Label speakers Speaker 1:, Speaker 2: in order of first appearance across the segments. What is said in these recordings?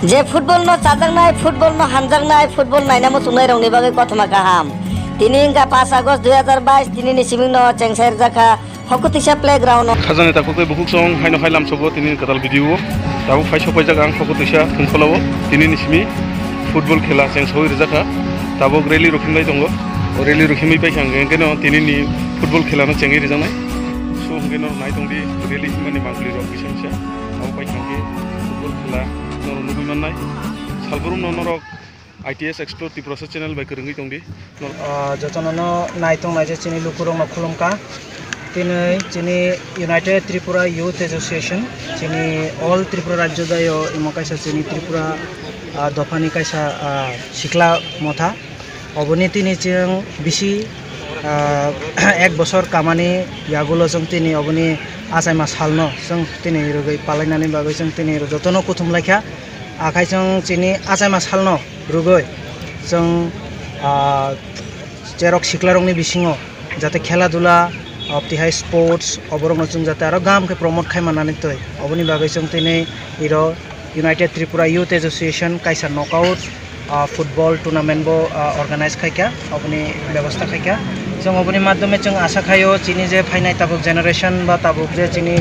Speaker 1: जे football न चाजांनाय football न हानजांनाय football नायनामो सुनाय रंनि बागै कथमा गाहाम तिनि इंगा 5 आगस्ट 2022 तिनि सिमिं न चेंसार जाखा हकुतिसा प्लेग्राउंड
Speaker 2: खाजानि ताकुकै बुकुक सं हायनो हायलाम सबो तिनि कताल भिडियो ताबु फाइसो फाइजा गां हकुतिसा थुनखलावो तिनि निसिमि फुटबल खेला चेंसोय रजाखा ताबु रेली रखिमनाय दंगो रेली रखिमै पाइखां गेनो तिनि नि फुटबल खेला न चेंगि रजानाय सो गेनो नाय दंदि रेली माने मांगलि रक बिसमसा ताबु पाइखां के फुटबल खेला न नुगुमनाय सालबरुम नरक ITS Explore the process channel by Kurungi Tongi.
Speaker 3: Jotono Naitong Naja Chini Lukurong Kulumka, Tini Chini United Tripura Youth Association, Chini all Tripura Jodayo, Imokasa Chini Tripura Dopani Kaisa Shikla Motha, Obuniti Niching Bishi Ek Bosor Kamani Yagulo Tini Obuni Asaimas Halno, Sung Tini Rugi Palanani Bagasung Tini Jotono Kutum Laka, Akaisung Chini Asaimas Halno. Rugoi, जों जेरक शिखलारंनि बिसिङाव जाते खेला दुला अबतिहाय sports अबरंनो जों जाते आरो गाम के promote खायमानानै तय अबनि बागै जों तिनै इरो यूनाइटेड त्रिपुरा यूथ एसोसिएशन काइसा नकआउट फुटबल टूर्नामेंट बो ऑर्गेनाइज खायका अबनि व्यवस्था खायका जों अबनि माध्यमे जों आशा खायो चिनि जे फाइनाय ताबुक जेनारेशन बा ताबुक जे चिनि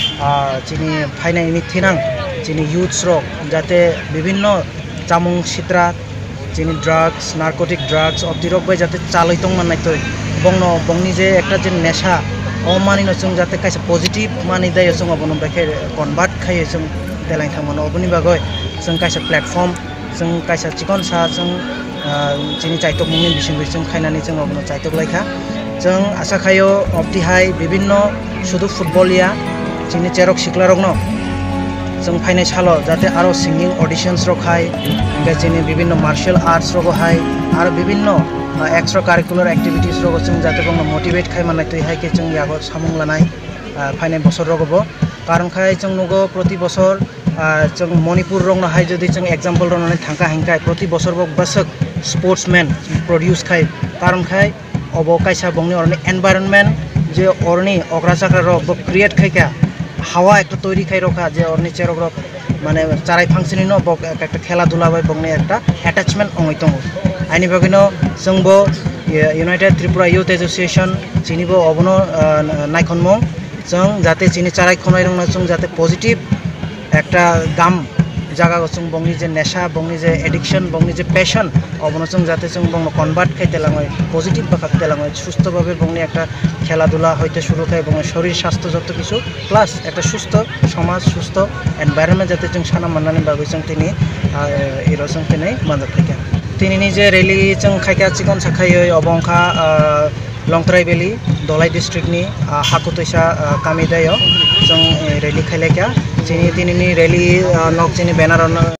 Speaker 3: फाइनाय मिथिनां चिनि यूथ्स रो जाते विभिन्न जामुं सित्रा जिनि ड्राग्स नार्कोटिक ड्राग्स अबतिरक बाय जाते चालैतों माननाय तय बंनो बंनि जे एकटा जे नेशा अमानिनो जों जाते काइसे पजिटिभ मानि दायो जों अबनो बेखे कन्भार्ट खायो जों देलाय थांमोन अबनि बागै जों काइसे प्लेटफर्म जों काइसे चिकन सा जों जिनि चाइतक मुंनि बिसिंगै जों खायनानै जों अबनो चाइतक लायखा जों आशा खायो अबतिहाय विभिन्न शुधु फुटबलिया जिनि चेरक सिखलारकनो जों फाइनाय सालो जाते आरो सिंगिंग ऑडिशंस रखाय बेजिनि विभिन्न मार्शल आर्ट्स रगहाय आरो विभिन्न एक्स्ट्रा कारिकुलर एक्टिविटीज रग जों जाते बंग मोटिवेट खाय माननाय तय हाय के जों यागो सामुं लानाय फाइनाय बसर रगबो कारण खाय जों नुगो प्रति बसर जों मणिपुर रंनो हाय जदि जों एग्जांपल रनानै थांका हेंखाय प्रति बसर बक बसक स्पोर्ट्समैन प्रोड्यूस खाय कारण खाय अबो कायसा बंगनि अरनि एनवायरनमेंट जे अरनि अग्रा जाग्रा रग क्रिएट खायका हावा एक तैरी खाई रखा जे और नीचे रख माने चाराई फांक्शनी न बक एक खेला दुला बाय बंगने एक अटैचमेंट अंगै दङ आइनि बागैनो जोंबो यूनाइटेड त्रिपुरा यूथ एसोसिएशन चिनिबो अबनो नायखनमो जों जाते चिनि चाराई खनाय रंना जों जाते पजिटिव एकटा गाम जागा जों बंगनि जे नेशा बंगनि जे एडिक्शन बंगनि जे पैशन अबनो जों जाते जों बंग कन्भार्ट खाइतेलाङै पजिटिव बाखातेलाङै सुस्थ भाबे बंगनि एकटा खेला दुला हयते शुरू खाय बंग शरीर स्वास्थ्य जत किछु प्लस एकटा सुस्थ समाज सुस्थ एनवायरनमेंट जाते जों साना माननानै बागै जों तिनि इरो जों तिनै मानद खायका तिनिनि जे रैली जों खायका चिकन साखायै अबंखा लंथराई बेली दलाई डिस्ट्रिक्टनि हाकुतैसा कामिदायो जों रैली खायलायका तिनिनि रैली नक चिनि बैनर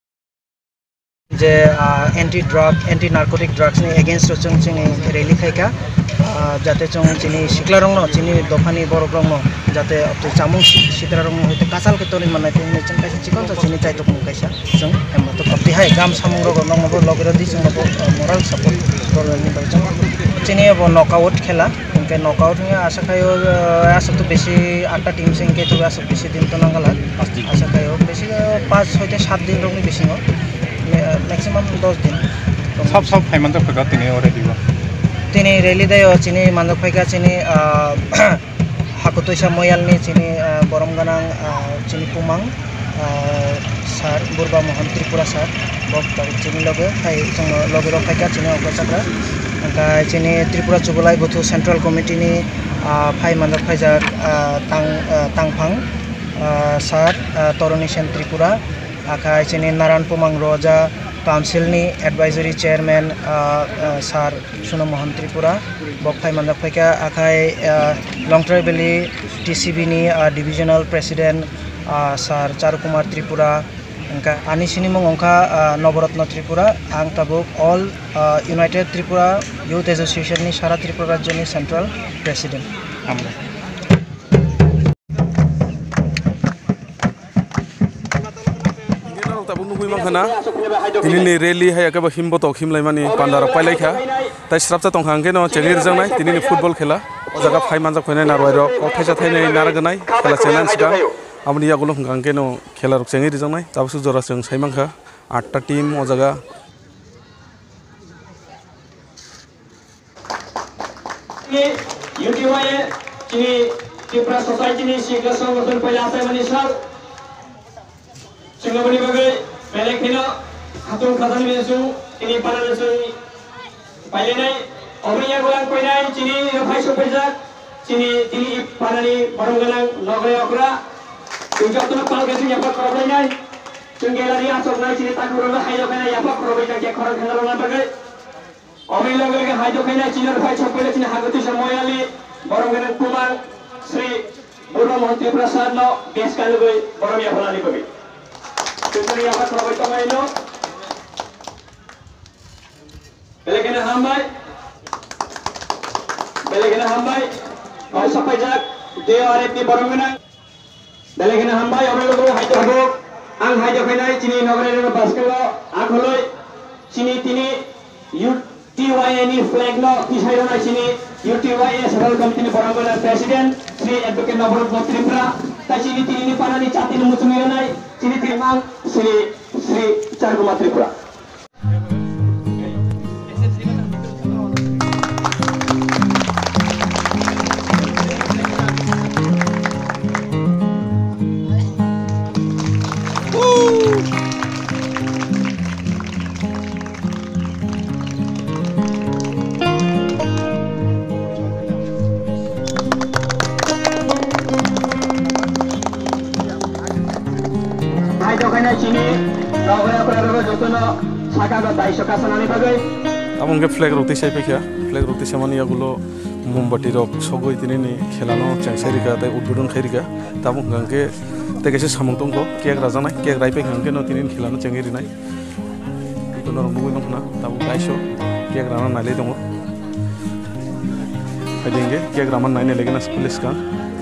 Speaker 3: जे anti drug anti narcotic drugs नि अगेंस्ट जों चिनि रैली खायका जाते जों चिनि सिखलारंनो चिनि दफानि बरग्रंनो जाते चामुं सित्रारंनो हयतो कासाल के तोनि माननाय तिनि जों कायसे चिकन सा चिनि चाइतक मुकायसा जों एमबातो अबतिहाय गाम सामुं रग नंगबो लगरदि जों मोरल सपोर्ट करनि बायजों चिनि अब नकआउट खेला इनके नकआउट में आशा खायो आशा तो बेसी 8टा टीम से इनके तो आशा बेसी दिन तो नांगला आशा खायो बेसी 5 6 7 दिन रंनि बेसिङो मैक्सिमम 10 दिन
Speaker 2: सब फाइमान फैगा तिनि अलरेडी
Speaker 3: तिनि रैली दायो चिनि मानक फैगा चिनि हाकुतैसा मोयालनि चिनि बरमगानां चिनि पुमां सार बुरबा मोहन त्रिपुरा सार बक चिनि लगे फाइ जों लगे रखायका चिनि अग्रजाग्रा ओमफ्राय चिनि त्रिपुरा जुगलाय बुथु सेंट्रल कमिटिनि फाइ मानक फैजा तांफां सार तरुणी सेन त्रिपुरा आखाय चिनि नारायण पुमां रोजा काउंसिलनि एडवाइजरी चेयरमैन सार सुनो मोहन त्रिपुरा बक फाइ मानक फैका आखाय लंथराई बेली TCB नि डिविजनल प्रेसिडेंट सार चारुकुमार त्रिपुरा इनका आनी सिनी मुं अंका नवरत्न त्रिपुरा आं ताबुक all united Tripura youth association नि सारा त्रिपुरा राज्यनि सेंट्रल प्रेसिडेंट
Speaker 2: तिनि रैली है एकेबा हिमबतो हिमलायमानि पान्दार पाइलायखा ताइ स्राबजा तंखांगे न चेंगि रजांनाय तिनि फुटबल खेला ओ जागा फाइ मानजाक फैनाय नारवाय रक अथायजा थायनाय नारगनाय खेला चेंनान सिगां आमनि यागुलो हंगांगे न खेला रक चेंगि रजांनाय ताबसु जरा जों साइमांखा 8টা টিম ও জায়গা
Speaker 4: UTY ini Tripura Society ni Sikha Sangathan Payasa Manisar Singapore bagai Melekino Hatun Khazan Mesu ini Panan Mesu Payenai Obriya Gulang Payenai Cini Rafai Sopejak Cini Tini Panani Barungalang Nogaya Okra Tunjatuna Palgasin Yapak Korobenai Tungelari Asok Nai Cini Takurova Haidokana Yapak Korobenai Koran Kanarongan bagai Obriya Gulang Haidokana Cini Rafai Sopejak Cini Hagati Samoyali Barungalang Kumang Sri Burma Monti Prasad no Biaskal Goi Boromia Holani Babi Tunjuri Yapak Korobenai no Belegena Hambai Kau sampai jak dia arep di Barungalang Belegena Hambai orang lu hajo habuk ang hajo kenai cini nogare baskelo ang holoi cini tini UTY ni flag no tisai na cini UTY National Committee ni Barungalang President Sri Advocate Nobrod Tripura ta cini tini ni panani chati ni musumiyo nai cini timang Sri Charguma Tripura
Speaker 2: Abang ke flag roti saya pikir flag roti sama ni agulo mombati rok sogoi tini ni khelano changsari ka tai udbudon khairi ka tabung gangke te kese samung tongko kek raja nai kek rai pe gangke no tini khelano changeri nai itu norong bugui nong na tabung daisho kek rana nai tongo hadenge kek raman nai ne legena pulis kan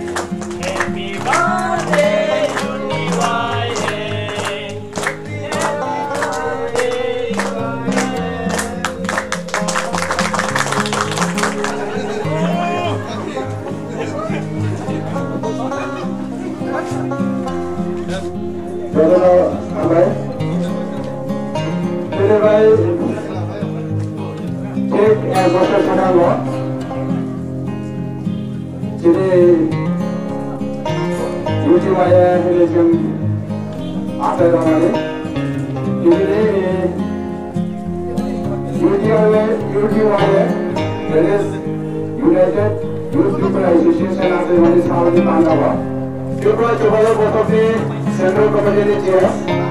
Speaker 4: United Youth People Association of the Municipality Pandava. Tripura Chubalo both of the Central Committee Chair,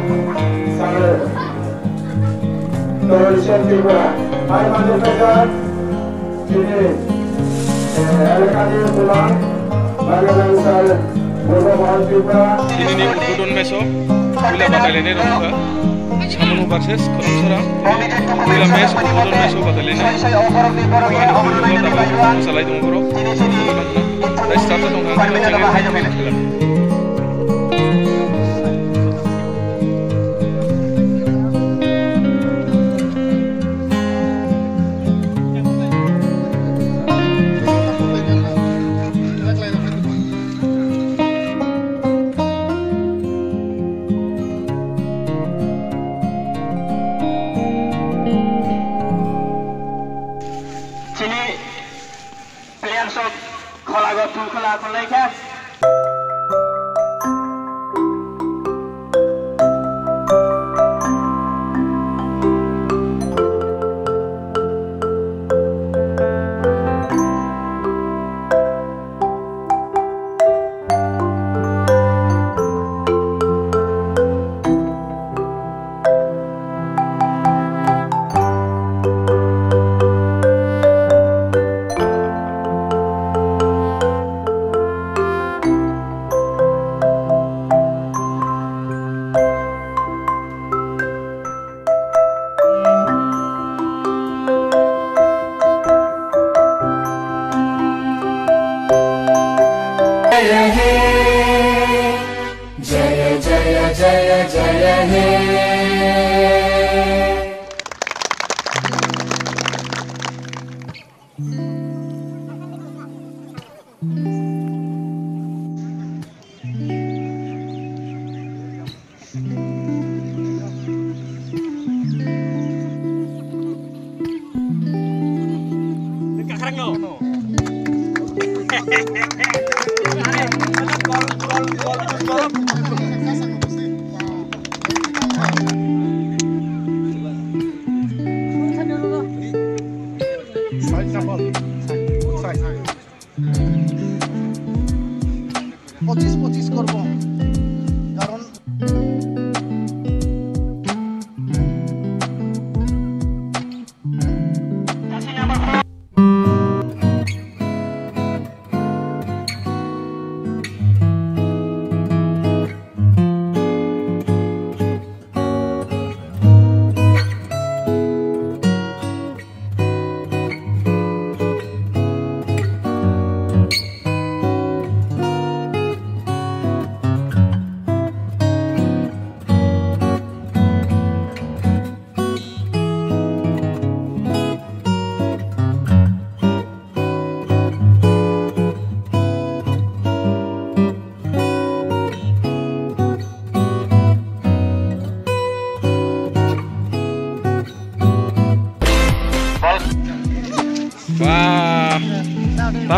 Speaker 4: Coalition Tripura. I am the President, Alakani Pulang, Bagalan Sal, Burma Tripura.
Speaker 2: Ini ni udbudon meso bila batalene ronga Samunu versus Koronsara bila mes udbudon meso batalene salai dong bro dah start dong kan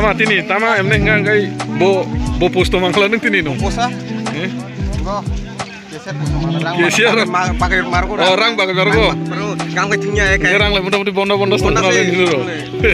Speaker 2: Tama tini, tama emne ngai bo posto mangkala nung tini no.
Speaker 5: Posa? Go.
Speaker 2: Geser
Speaker 5: pakai margo.
Speaker 2: Orang pakai margo.
Speaker 5: Baru gang ketingnya ya kayak.
Speaker 2: Orang lah mudah-mudahan bondo-bondo setengah kali ini loh.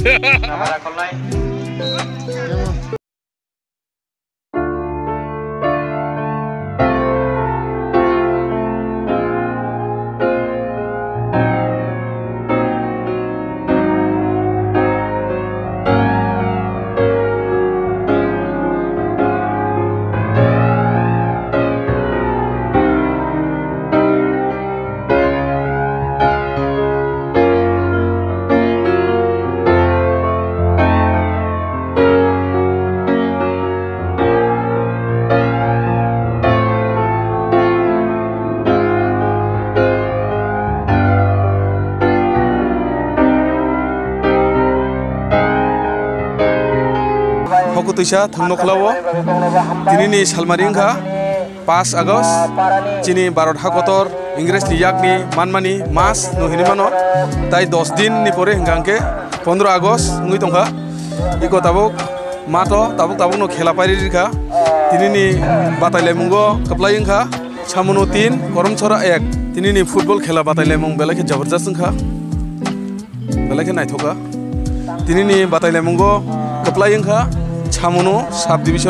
Speaker 2: Hoku tuisa thangno khlawo tinini salmari wngkha 5 August chini Bharat hakotor Ingres ni yakni manmani mas no hinimano tai 10 din ni pore hingangke 15 August ngui tongkha iko tabuk mato tabuk no khela pairi rikha tinini batailemungo kaplai wngkha samuno 3 koromchora 1 tinini football khela batailemung belake jabardast wngkha belake naithoka tinini batailemungo kaplai wngkha Chamuno sub division.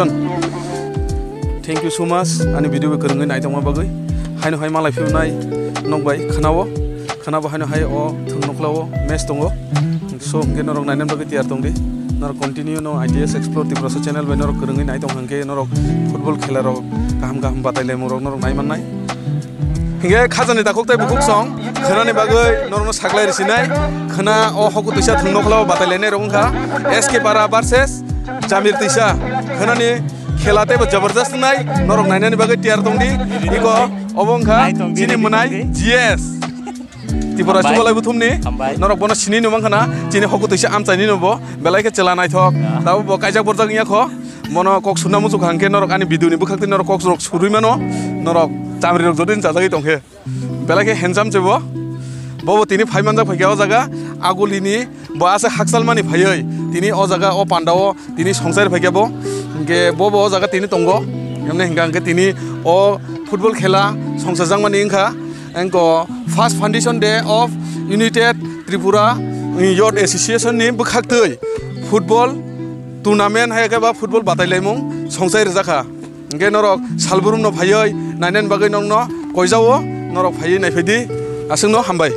Speaker 2: Thank you so much. Ani video be kerengin ai tongma bagai. Haino hai malai fiu nai nongbai khanawo haino hai o thungnoklawo match tongo. So nge norok nainem bagai tiar tongdi. Norok continue no ideas explore ti proso channel be norok kerengin ai tonghanke norok football khelaro kaham bataile morok norok nai mannai. Hinge khajani dakok tai bukuk song khanani bagai norok saklai risinai khana o hoku tuisa thungnoklawo bataile ne rongkha SK Para versus Jamir Tisa, khenani khelate bo jabardast nai norok nainani bagai tiar tongdi iko obongkha chini munai GS tipura chubalai buthumni norok bono chini no mangkhana chini hoku tuisa amchaini no bo belaike chela naithok tabo bo kaijak borjak nya kho mono kok sunna mujuk hangke norok ani video ni bukhakti norok kok rok surui mano norok Jamir rok jodin chajagi tongkhe belaike handsome chebo bobo tini phaimanjak phaikya o jaga agulini bo ase haksalmani phaioi tini o jaga o pandao tini songsar phaikya bo ge bobo o jaga tini tongo emne hingangke tini o football khela songsajangmani wngkha engko first foundation day of United Tripura Youth Association ni bukhaktui football tournament haike ba football batailaimung songsai rjaka ge norok salburum no phaioi nainen bagai nongno koijao norok phaioi naifedi asungno hambai